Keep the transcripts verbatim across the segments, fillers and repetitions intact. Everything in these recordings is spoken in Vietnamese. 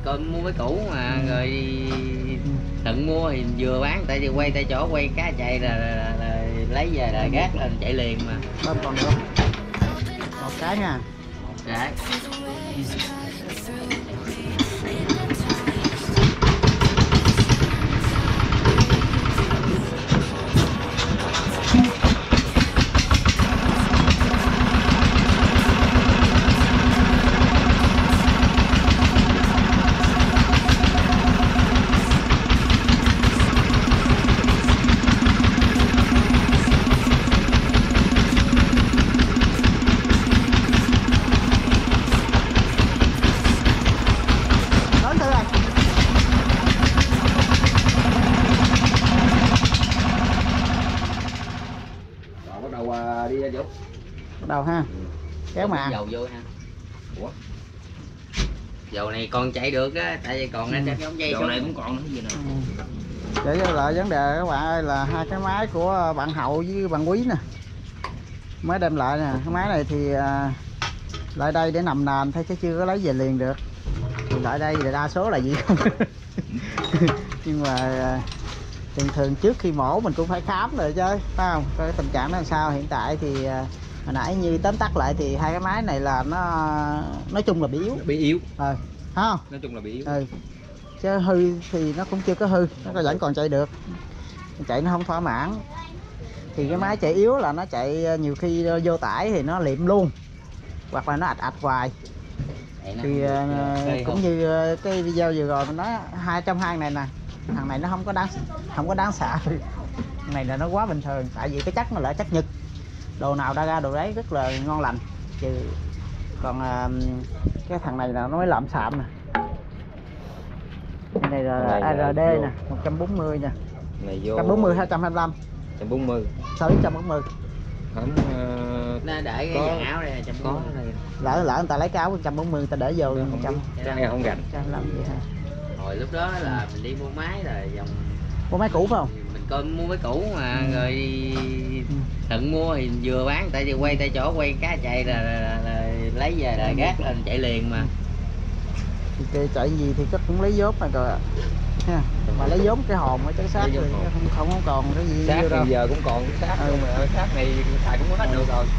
coi mua mấy cũ mà ừ. Rồi thận mua thì vừa bán tại vì quay tại chỗ quay cá chạy là, là, là, là lấy về là gác lên chạy liền mà. Bơm còn được không? Một cái nha. Một cái. Đầu ha, kéo mà dầu vô ha. Ủa? Dầu này còn chạy được á, tại vì còn ừ. Trên cái ống dây dầu này cũng còn nữa gì nữa. Ừ. Để cho lại vấn đề các bạn ơi là hai cái máy của bạn Hậu với bạn Quý nè, mới đem lại nè. Cái máy này thì à, lại đây để nằm nền thôi chứ chưa có lấy về liền được. Thì lại đây thì đa số là gì không. Nhưng mà thường thường trước khi mổ mình cũng phải khám rồi chứ, phải không? Coi cái tình trạng nó làm sao. Hiện tại thì hồi nãy như tóm tắt lại thì hai cái máy này là nó nói chung là bị yếu. Bị yếu. Ờ, không? Nói chung là bị yếu. Ừ. Chứ hư thì nó cũng chưa có hư, nó vẫn còn chạy được. Chạy nó không thỏa mãn. Thì cái máy chạy yếu là nó chạy nhiều khi vô tải thì nó liệm luôn. Hoặc là nó ạch ạch hoài. Thì uh, cũng như cái video vừa rồi mình nói hai trong hai này nè, thằng này nó không có đáng không có đáng sợ. Thằng này là nó quá bình thường, tại vì cái chất nó là chất nhật. Đồ nào ra ra đồ đấy rất là ngon lành. Chứ còn uh, cái thằng này là nó mới lạm xạm nè. Cái này là a rờ đê nè, một trăm bốn mươi nè. Này vô một trăm bốn mươi hai trăm hai mươi lăm. một trăm bốn mươi. Sao một trăm bốn mươi? Không uh, nó để cái dàn áo đây một trăm bốn mươi. Lỡ lỡ người ta lấy cái áo một trăm bốn mươi người ta để vô một trăm. Cái này không gạch. một trăm lăm vậy ha. Hồi lúc đó là mình đi mua máy rồi dòng mua máy cũ phải không? Mình coi mua máy cũ mà ừ. Rồi thận mua thì vừa bán tại vì quay tại chỗ quay cá chạy là, là, là, là lấy về là gác lên chạy liền mà. Thì chạy gì thì chắc cũng lấy vốn này rồi ha. Mà lấy vốn cái hồn ở trái sát rồi không, không không còn cái gì sát đâu. Thì giờ cũng còn cái sát ừ. Mà sát này xài cũng có hết được rồi.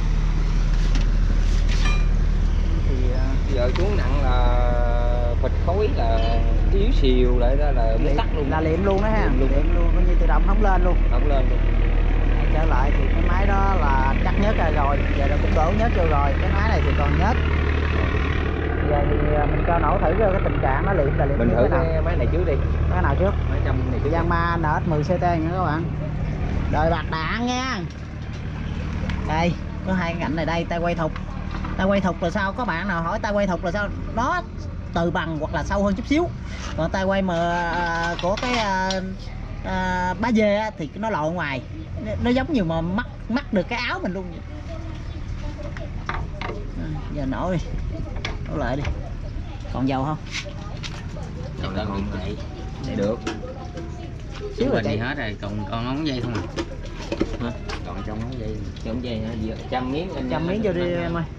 Thì uh... giờ xuống nặng là phịch khối là yếu xìu lại đó là muốn tắt luôn. Là liệm luôn đó ha. Liệm luôn, liệm luôn coi như tự động không lên luôn. Không lên luôn. Trở lại thì cái máy đó là chắc nhớt ra rồi, giờ nó cũng đổ nhớt vô rồi. Cái máy này thì còn nhớt. Giờ thì mình cho nổ thử cái tình trạng nó liệm là liệm. Mình thử cái, cái máy này trước đi. Cái nào trước? Máy trăm này trước. Yamaha en ét mười xê tê nha các bạn. Đời bạc đạn nha. Đây, có hai cái ảnh này đây, tay quay thục. Tay quay thục là sao? Có bạn nào hỏi tay quay thục là sao? Nó từ bằng hoặc là sâu hơn chút xíu. Còn tay quay mà của cái à, bá dê á, thì nó lội ngoài. Nó, nó giống như mà mắc mắc được cái áo mình luôn. À, giờ nổ đi. Nổ lại đi. Còn dầu không? Dầu đang còn chạy. Chạy được. Xíu rồi đi hết rồi, còn còn ống dây không à? Hả? Còn trong ống dây, trong ống dây hả? Trăm miếng, trăm miếng vô đi em ơi.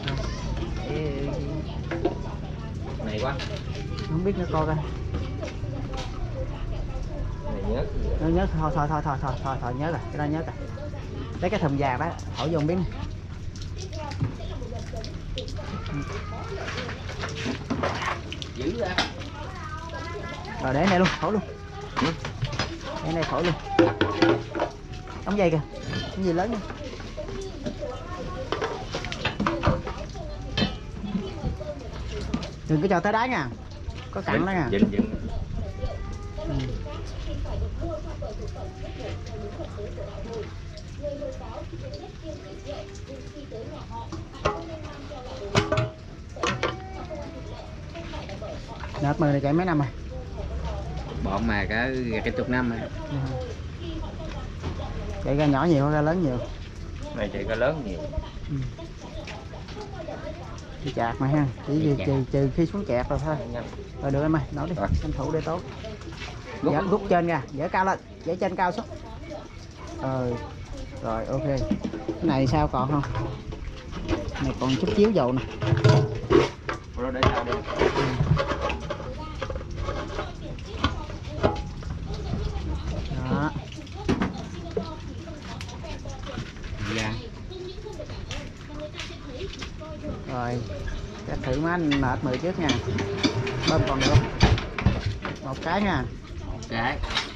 Này quá. Không biết nữa coi coi. Này nhớ. Nó nhớ thôi thôi thôi thôi thôi thôi thôi nhớ rồi, cái đó nhớ rồi. Lấy cái thùng vàng đó, hỏi vô không biết. Giữ ra. Rồi để này luôn, thổi luôn. Ừ. Để này thổi luôn. Ống dây kìa. Cái gì lớn nha. Đừng có cho tới đá nha. Có cặn đó nha. Dịnh dịnh. Ừ. Đợt mười này chạy mấy năm rồi? Bọn mà cả cái chục năm rồi. Ừ. Chạy ra nhỏ nhiều hay ra lớn nhiều? Này chạy ra lớn nhiều. Ừ. Đi chạc mà ha, chỉ trừ, trừ, trừ khi xuống kẹt rồi thôi. Rồi được em ơi, nổ đi, tranh thủ để tốt. Rút, dạ, rút trên ra, dỡ cao lên, dỡ trên cao xuống. Ờ, rồi ok. Cái này sao còn không? Này còn chút chiếu dầu nè. Rồi để sao đi. thử má nệt mười trước nha. Bơm còn được không? Một cái nha. Một cái.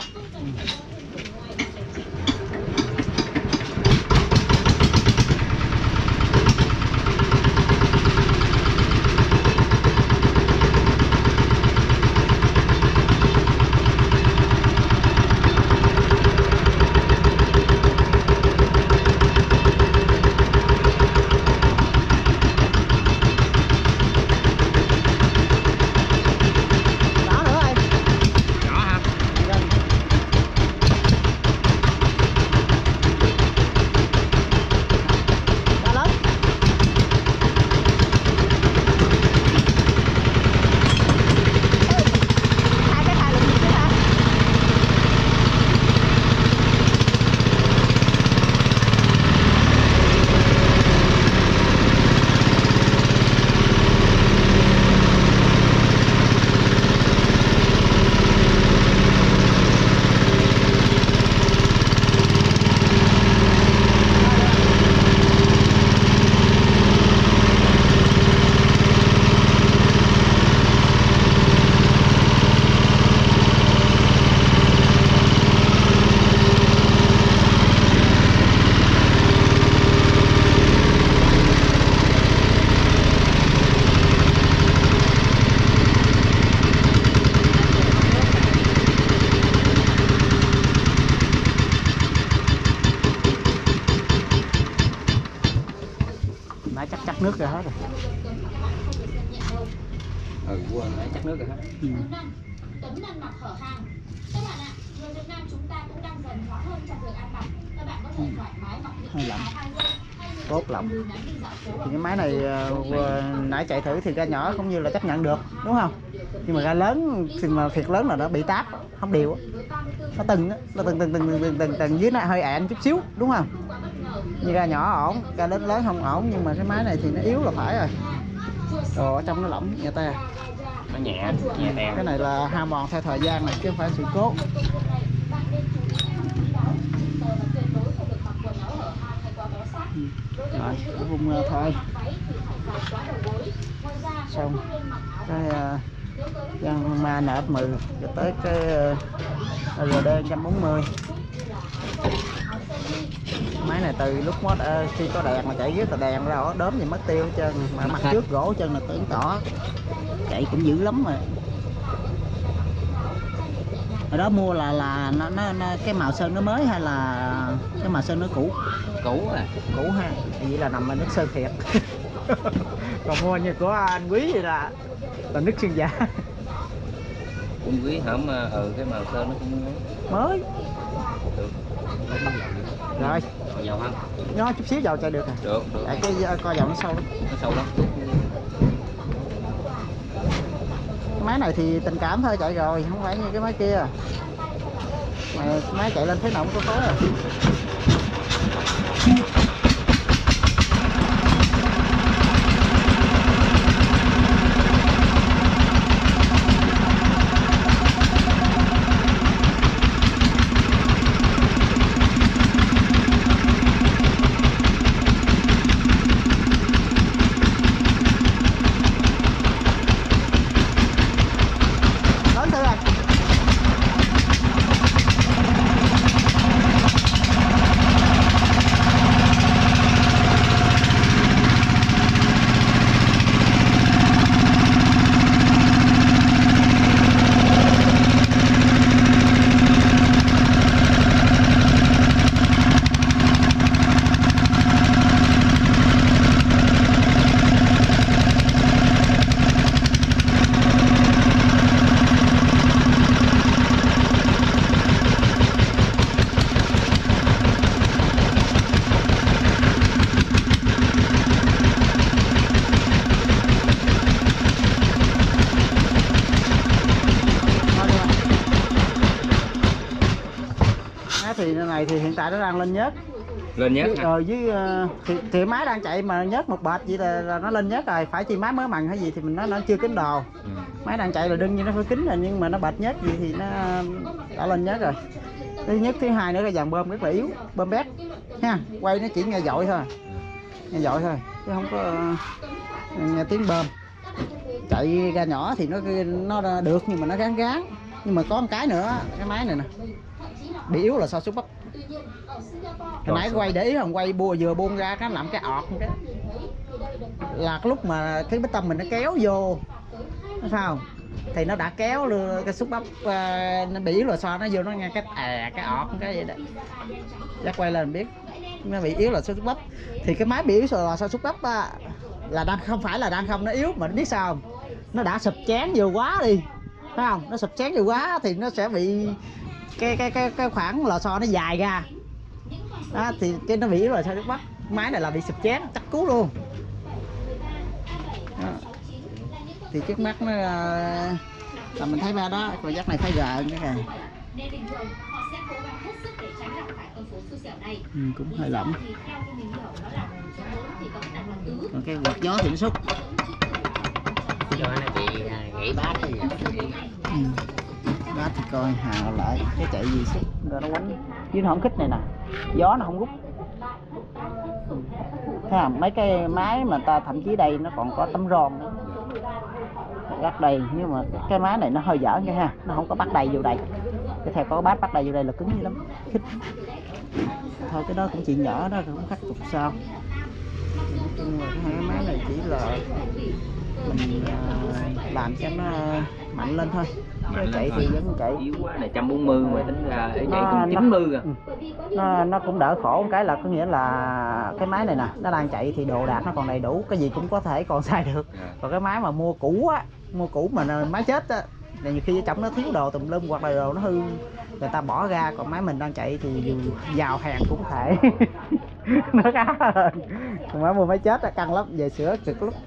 Chắc chắc nước rồi hết rồi. Ừ, quên nãy chắc nước rồi hết. Ừ. Tấm lăn mặt hở hang. Các bạn ạ, người Việt Nam chúng ta cũng đang dần hóa hơn trong việc ăn mặc. Các bạn có thể thoải mái mặc những áo hai lưng, Tốt lắm. Thì cái máy này uh, nãy chạy thử thì ga nhỏ cũng như là chấp nhận được, đúng không? Nhưng mà ga lớn thì mà thiệt lớn là nó bị táp, không đều. Nó từng á, nó từng từng từng từng từng từng dưới nó hơi ẹn chút xíu, đúng không? Như ga nhỏ ổn, ga lớn lớn không ổn, nhưng mà cái máy này thì nó yếu là phải rồi. Đồ ở trong nó lỏng nhẹ te. Nó nhẹ, nhẹ teo. Cái này là hao mòn theo thời gian này chứ không phải sự cố. Rồi, vùng uh, thôi. Xong cái uh, ma nợ mười rồi tới cái uh, rờ đê một bốn mươi. Máy này từ lúc mod uh, khi có đèn mà chạy riết là đèn ra ở đốm gì mất tiêu hết trơn, mà mặt trước gỗ chân là tưởng tỏ chạy cũng dữ lắm rồi. Ở đó mua là là nó, nó, nó cái màu sơn nó mới hay là cái màu sơn nó cũ? Cũ à. Cũ ha, vậy là nằm ở nước sơn thiệt. Còn mua như của anh Quý vậy là là nước sơn giả. Quân Quý hổm ừ cái màu sơn nó cũng Mới. được. Rồi. Còn dầu không? Nó chút xíu dầu chạy được à? Được, được. Tại cái coi dầu nó sâu lắm. Nó sâu lắm. Cái máy này thì tình cảm thôi chạy rồi, không phải như cái máy kia. Mà máy chạy lên thế nào cũng có khói rồi. Thì này thì hiện tại nó đang lên nhớt lên nhớt ờ với uh, thì, thì máy đang chạy mà nhớt một bệt vậy là, là nó lên nhớt rồi, phải chi máy mới mặn hay gì thì mình nói nó chưa kính đồ. Ừ. Máy đang chạy là đương nhiên nó phải kính rồi, nhưng mà nó bệt nhớt gì thì nó đã lên nhớt rồi. Thứ nhất, thứ hai nữa là dàn bơm rất là yếu, bơm bét ha, quay nó chỉ nghe dội thôi, nghe dội thôi chứ không có uh, nghe tiếng bơm. chạy ga nhỏ thì nó nó được nhưng mà nó gán gán. Nhưng mà có một cái nữa, cái máy này nè bị yếu là sao xúc bắp. Hồi nãy quay để ý không, quay bua vừa buông ra cái làm cái ọt cái là cái lúc mà cái bê tông mình nó kéo vô sao thì nó đã kéo luôn cái xúc bắp uh, nó bị yếu là sao nó vô nó nghe cái à cái ọt cái vậy đó. Chắc quay lên biết nó bị yếu là xúc bắp. Thì cái máy bị yếu là sao xúc bắp á, là đang không phải là đang không nó yếu mà nó biết sao không? Nó đã sụp chén vô quá đi, phải không? Nó sụp chén vô quá thì nó sẽ bị cái cái cái cái khoảng lò xo nó dài ra đó, thì cái nó bị yếu là sao xúc bắp. Máy này là bị sụp chén chắc cú luôn đó. Thì trước mắt nó là mình thấy ba đó, còn dắt này phải gờ cái này. Ừ, cũng hơi lỏng. Còn cái quạt gió thì nó xúc. Cho nó bị gãy bát hay gì. Ừ. Bát thì coi hào lại cái chạy gì xúc rồi nó quánh chứ nó không khích này nè, gió nó không rút. Thấy không? Mấy cái máy mà ta thậm chí đây nó còn có tấm ron nữa. Gắt đầy, nhưng mà cái máy này nó hơi dở nha ha, nó không có bắt đầy vô đây. Cái theo có bát bắt đầy vô đây là cứng như lắm, khích. Thôi cái đó cũng chuyện nhỏ đó, cũng khắc phục sao. Nhưng mà cái máy này chỉ là mình uh, làm cho nó mạnh lên thôi. Mạnh chạy thì vẫn chạy. Yếu quá là một trăm bốn mươi mà tính ra để chạy cũng chín mươi rồi. Nó nó cũng đỡ khổ một cái là có nghĩa là cái máy này nè, nó đang chạy thì đồ đạc nó còn đầy đủ, cái gì cũng có thể còn xài được. Còn cái máy mà mua cũ á, mua cũ mà máy chết á, là nhiều khi ở trong nó thiếu đồ tùm lum hoặc là đồ nó hư, người ta bỏ ra. Còn máy mình đang chạy thì dù giàu hàng cũng thể nó khá hơn. Còn máy mua máy chết á căng lắm, về sửa cực lắm.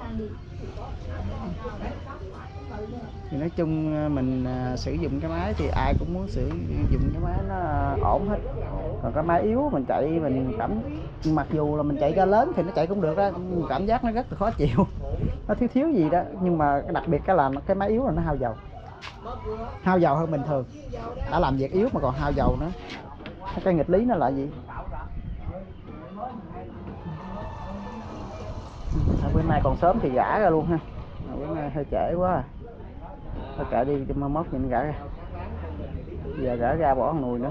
Thì nói chung mình uh, sử dụng cái máy thì ai cũng muốn sử dụng cái máy nó ổn hết. Còn cái máy yếu mình chạy mình cảm, mặc dù là mình chạy ga lớn thì nó chạy cũng được đó, cảm giác nó rất là khó chịu, nó thiếu thiếu gì đó. Nhưng mà đặc biệt cái là cái máy yếu là nó hao dầu, hao dầu hơn bình thường. Đã làm việc yếu mà còn hao dầu nữa. Cái nghịch lý nó là gì? À, bữa nay còn sớm thì gã ra luôn ha. À, bữa nay hơi trễ quá à. Thôi kệ đi, cho mai mốt nhìn gã ra. Giờ gã ra bỏ con nùi nữa.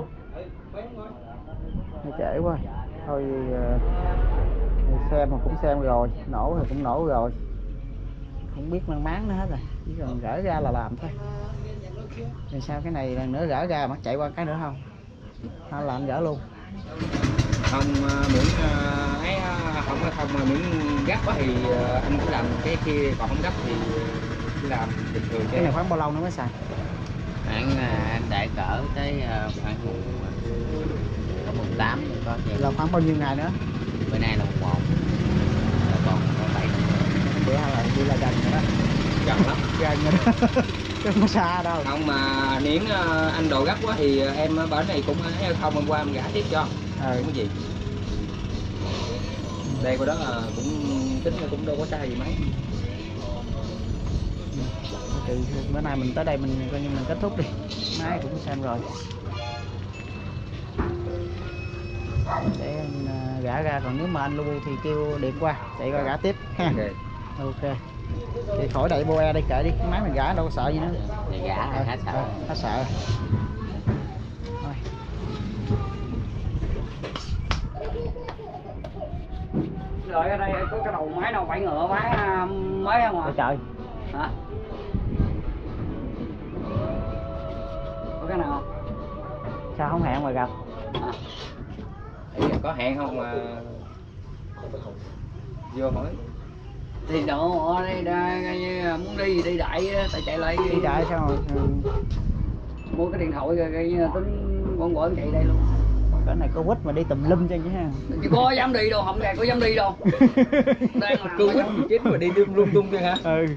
Hơi trễ quá. Thôi uh, xem mà cũng xem rồi, nổ thì cũng nổ rồi. Không biết mang máng nữa hết rồi. Chỉ cần gỡ ra là làm thôi. Rồi sao cái này lần nữa gỡ ra mà chạy qua cái nữa không? Hay là anh gỡ luôn? Không, miễn ấy không có không mà miễn gấp quá thì anh cứ làm cái kia, còn không gấp thì cứ làm bình thường. Cái này khoảng bao lâu nữa mới xài? Khoảng anh đại cỡ tới khoảng mùng tám có vậy. Là khoảng bao nhiêu ngày nữa? Bữa nay là mùng một, còn còn bảy bữa là đi là gần rồi đó. Gần lắm, gần rồi đó. Chứ không xa đâu. Không mà nếu anh đồ gấp quá thì em ở bển này cũng không, hôm qua em gã tiếp cho. Ừ. Không có gì. Đây qua đó là cũng tính là cũng đâu có sai gì mấy. Thì bữa nay mình tới đây mình coi như mình kết thúc đi. Máy cũng xem rồi. Để anh gã ra, còn nếu mà anh lưu thì kêu điện qua chạy qua gã tiếp ha. Okay. Ok. Thì khỏi đẩy boe đây, kệ đi, cái máy mình gã đâu có sợ gì nữa. thì gã là hết sợ. Hết sợ. Thôi. Rồi ở đây có cái đầu máy nào phải ngựa máy mới không ạ? Ôi trời. Hả? Có cái nào không? Sao không hẹn mà gặp? À. Có hẹn không mà vô hỏi. Thì độ ở đây ra, muốn đi đi đại tại chạy lại Đi đại sao rồi? Ừ. Mua cái điện thoại rồi cái tính con gọi chạy đây luôn. Cái này có quýt mà đi tùm lum cho chứ ha. Chứ có dám đi đâu, không gà có dám đi đâu. Đang làm Covid mười chín mà đi lung lung tung chứ hả? Ừ.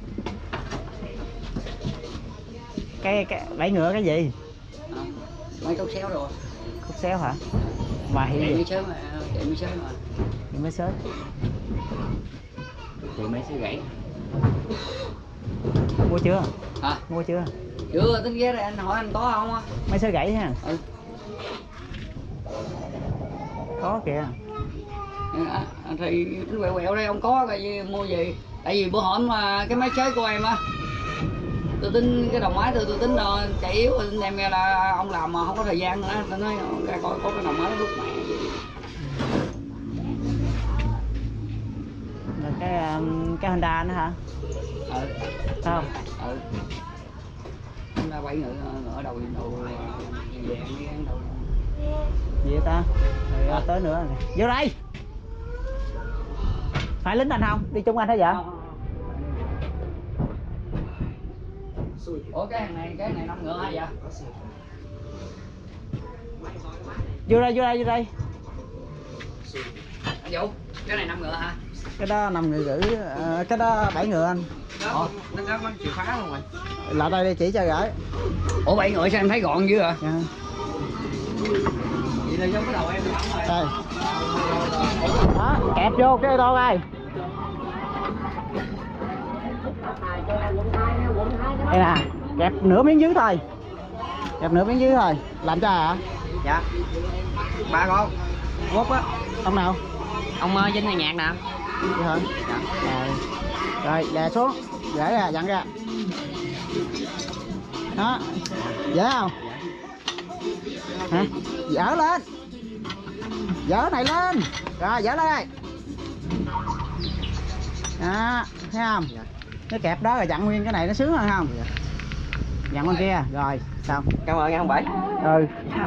Cái cái đẩy ngựa cái gì? à, mấy cốc xéo rồi. Cúc xéo hả? Mà hiệu Chạy gì? mới sớm mà, chạy mới sớm mà. Thì mới sớm. Thì mấy sẽ gãy. Mua chưa? Hả? Mua chưa? Chưa, tính ghé đây anh hỏi anh có không á? Mấy sớ gãy ha. Ừ. Có kìa. À, thì tính quẹo quẹo đây ông có cái gì mua gì? Tại vì bữa hổm mà cái máy sới của em á, tôi tính cái đầu máy tôi tôi tính uh, chạy yếu, tôi đem ra là ông làm mà không có thời gian nữa, tôi nói ra coi có cái đầu máy lúc mẹ. Rồi cái um, cái Honda nữa hả? Ừ. Phải không? Ừ. Honda bảy ngựa ở đầu đầu vàng mấy cái đầu. Gì vậy ta? Rồi à. Tới nữa rồi. Vô đây. Phải lính anh không? Đi chung anh hả vậy? Ủa cái hàng này cái này năm ngựa hả vậy? Vô đây, vô đây, vô đây. Anh Vũ, cái này năm ngựa hả? Cái đó năm ngựa gửi, à, cái đó bảy ngựa anh. Đó, nó có chìa khóa luôn rồi. Lại đây đi chỉ cho gửi. Ủa bảy ngựa sao em thấy gọn dữ à? Dạ. Vậy là giống cái đầu em thẳng rồi. Đây. Đó, kẹp vô cái ô tô đây. Đây nè, kẹp nửa miếng dưới thôi. Kẹp nửa miếng dưới thôi. Làm cho hả? Dạ. Ba con. Quốc á. Ông nào? Ông uh, Vinh này nhạc nè. Vậy hả? Dạ. Rồi. Rồi, đè xuống. Để ra, dặn ra. Đó. Dễ không? Hả? Dỡ lên. Dỡ này lên. Rồi, dỡ lên đây. Đó, thấy không? Dạ. Cái kẹp đó rồi dặn nguyên cái này nó sướng hơn không? Dạ. Dặn con kia, rồi, xong. Cảm ơn nghe không Bảy. Ừ.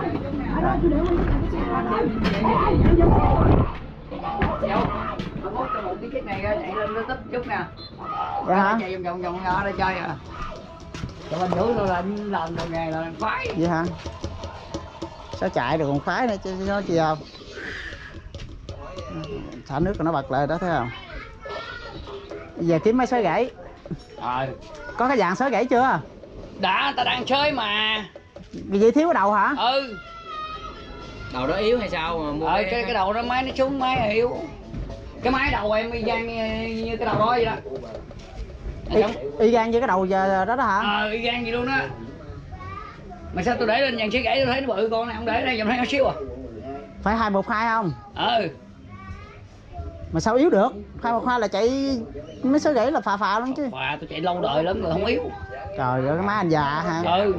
Mốt cho một cái chiếc này chạy lên nó tấp chút nè. Vậy hả? Chạy vòng vòng vòng ra đây chơi à. Cho mình Vũ tôi là làm đồ nghề là khoái. Vậy hả? Sao chạy được còn khoái nữa chứ nó chi không? Xả nước nó bật lại đó thấy không? Bây giờ kiếm mấy sới gãy. Ờ. Có cái dạng sới gãy chưa? Đã, ta đang chơi mà. Vì vậy thiếu cái đầu hả? Ừ. Đầu đó yếu hay sao mà mua Ờ, cái, cái đầu đó máy nó xuống máy yếu. Cái máy đầu em y gan như, như cái đầu đó vậy đó. Y, y gan với cái đầu giờ đó đó hả? Ờ, y gan gì luôn đó. Mà sao tôi để lên dàn xe gãy tôi thấy nó bự, con này không để đây dòng thấy nó xíu à. Phải hai một hai không? Ừ. Mà sao yếu được? Hai một hai là chạy mấy sới gãy là phà phà lắm chứ. Mà tôi chạy lâu đời lắm rồi không yếu. Trời ơi cái má anh già hả? Ừ.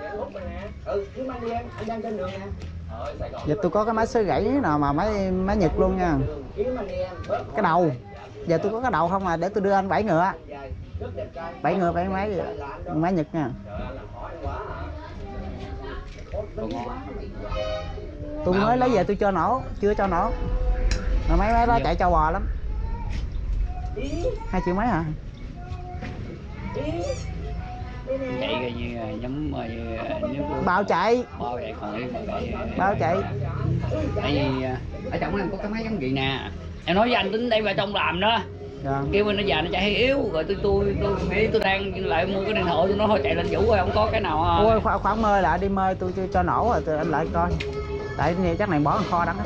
Giờ tôi có cái máy sới gãy nào mà máy máy Nhật luôn nha. Cái đầu. Giờ tôi có cái đầu không à, để tôi đưa anh bảy ngựa. Bảy ngựa bảy máy máy Nhật nha. Tôi mới lấy về tôi cho nổ, chưa cho nổ. Mà mấy máy đó chạy trâu bò lắm. Hai triệu mấy hả? Chạy coi như giống nước Bao chạy. bao chạy còn đi mà chạy. Bao chạy. Tại vì ở trong em có cái máy giống gì nè. Em nói với anh tính đây vào trong làm đó. Dạ. Kêu bên nó già nó chạy hay yếu rồi tôi tôi tôi nghĩ tôi đang lại mua cái điện thoại tôi nói thôi chạy lên Vũ rồi không có cái nào. Ôi khoan, khoan mơi lại đi mơi tôi cho, cho nổ rồi tôi anh lại coi. Tại chắc này bỏ kho đắng.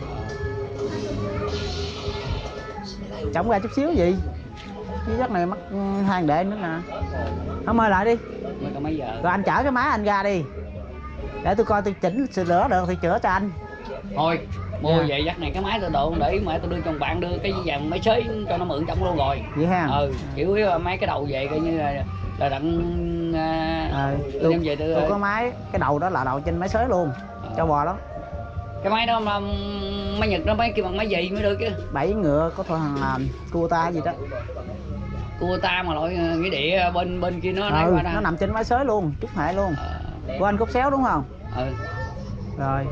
Chống ra chút xíu gì. Chứ chắc này mắc hàng đệ nữa nè. Không mời lại đi. Mới có mấy giờ. Rồi anh chở cái máy anh ra đi. Để tôi coi tôi chỉnh sửa lửa được thì chữa cho anh. Thôi mua Dạ. vậy dắt này cái máy tôi độ để mà tôi đưa chồng bạn đưa cái vàng máy xới cho nó mượn trong luôn rồi. Vậy ha? Ừ, kiểu mấy cái đầu về coi như là là đặng uh, À, tôi tôi, đem về tôi, tôi có máy, cái đầu đó là đầu trên máy xới luôn. À. Cho bò lắm. Cái máy đó mà máy Nhật nó máy kia bằng máy gì mới được chứ. Bảy ngựa có thôi hàng cua ta gì đó. Cua ta mà loại nghĩa địa bên bên kia nó Ừ, nói qua nó nằm trên máy xới luôn, chút hệ luôn. À. Của anh cốt xéo đúng không? Ừ. Rồi.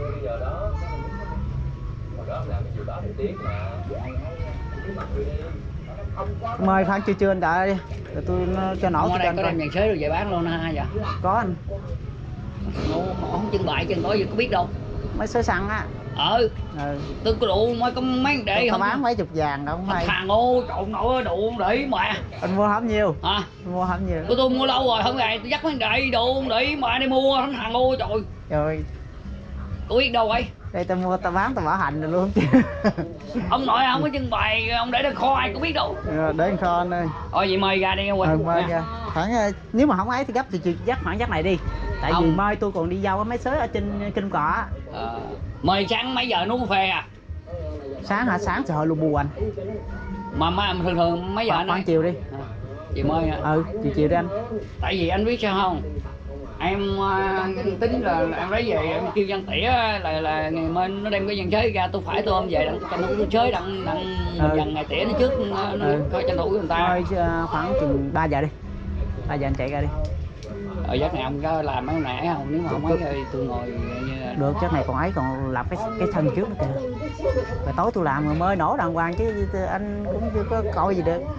Mời khoan chưa chưa anh đợi đi. Rồi tôi cho nổ Ông cho ở đây anh có coi. đem vàng xới rồi về bán luôn ha vậy? Có anh. Ủa, mà không trưng bày chừng có gì có biết đâu. Máy xới xăng á. Ừ. Ừ. Tôi có đủ mới có mấy để Tôi không bán mấy chục vàng đâu không hay. thằng ô trộn nổi đủ để mà. Anh mua không nhiều. Hả? Anh mua không nhiều. Tôi tôi mua lâu rồi không ngày tôi dắt mấy đầy đồ để mà đi mua thằng thằng ô trời. Rồi. Tôi biết đâu vậy? Đây tao mua tao bán tao bảo hành rồi luôn chứ. Ông nội không có trưng bày ông để được kho ai cũng biết đâu. Rồi, để kho anh ơi. Thôi vậy mời ra đi nha Quỳnh. Ừ, mời ra. Khoảng nếu mà không ấy thì gấp thì chị dắt khoảng dắt này đi. Tại Không. vì mai tôi còn đi giao ở máy xới ở trên Kinh Cọ. Ờ, mời sáng mấy giờ nó uống phê à? Sáng hả? Sáng trời luôn bù anh. mà, mà thường thường mấy giờ khoảng, anh khoảng ấy? chiều đi. Chị mới à. Ừ chiều chiều đi anh. Tại vì anh biết sao không, em uh, tính là em lấy về em kêu dân tỉa là là ngày mai nó đem cái dân chơi ra, tôi phải tôi ôm về đặng tranh thủ tôi chơi đặng đặng Ừ. dần ngày tỉa nó trước nó, nó Ừ. coi tranh thủ người ta. Thôi ờ, khoảng chừng ba giờ đi, ba giờ anh chạy ra đi. Ở giấc này ông có làm mấy con nãy không, nếu mà không ấy thì tôi ngồi như là... Được, chắc này còn ấy còn làm cái cái thân trước nữa kìa. Rồi tối tôi làm rồi mới nổ đàng hoàng chứ anh cũng chưa có coi gì được.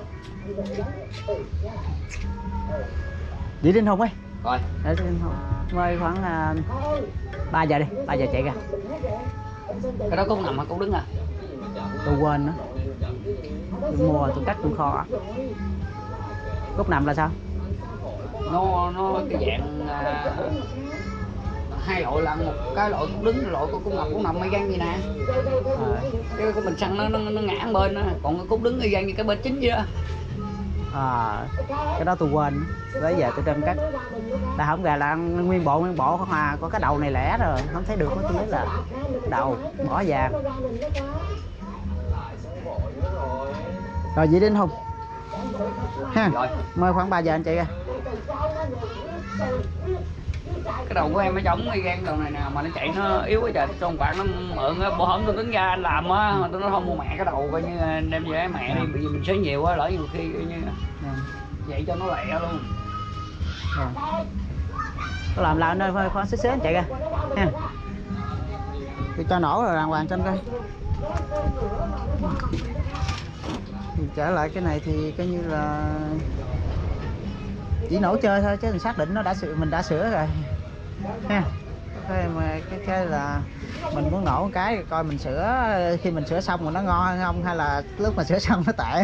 Đi Đinh Hùng ơi. Rồi. Để Đinh Hùng. Mới khoảng uh, ba giờ đi, ba giờ chạy ra. Cái đó cũng nằm hay cũng đứng à? Tôi quên nữa. Tôi mua tôi cắt trong kho. Cúc nằm là sao? Nó nó cái dạng à, hai loại là một cái loại cũng đứng, loại cũng nằm cũng nằm mấy gan gì nè. À. Cái cái bình xăng nó nó, nó ngã một bên đó, còn cái cúc đứng y gan như cái bên chính vậy đó. À, cái đó tôi quên. Bây giờ tôi đem cắt. Ta không gà là nguyên bộ nguyên bộ không à, có cái đầu này lẻ rồi, không thấy được, tôi lấy là đầu bỏ vàng. Rồi vậy Đinh Hùng. Ha. Rồi. Mới khoảng ba giờ anh chạy ra. Cái đầu của em nó giống y gan đầu này nè, mà nó chạy nó yếu quá trời, trong bạn nó mượn á, bộ hổm tôi tính ra anh làm á, mà tôi nói không mua mẹ cái đầu coi như đem về mẹ đi, bị mình xới nhiều quá, lỡ nhiều khi coi như vậy cho nó lẹ luôn. Rồi. Có làm làm nơi khoan xíu xíu anh chạy ra ha. Tôi cho nổ rồi đàng hoàng trên coi. Thì trở lại cái này thì coi như là chỉ nổ chơi thôi, chứ mình xác định nó đã sửa, mình đã sửa rồi ha. Cái mà cái cái là mình muốn nổ một cái coi mình sửa, khi mình sửa xong rồi nó ngon hay không, hay là lúc mà sửa xong nó tệ.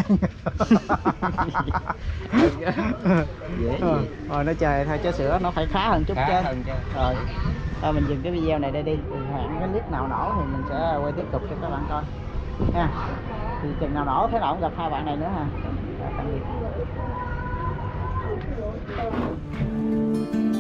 Dễ Rồi, rồi nó trời thôi, chứ sửa nó phải khá hơn chút Khá chứ. hơn chứ. Rồi thôi mình dừng cái video này đây đi, hẹn cái clip nào nổ thì mình sẽ quay tiếp tục cho các bạn coi nha. Thì chừng nào nổ thế nào cũng gặp hai bạn này nữa ha. Tạm biệt.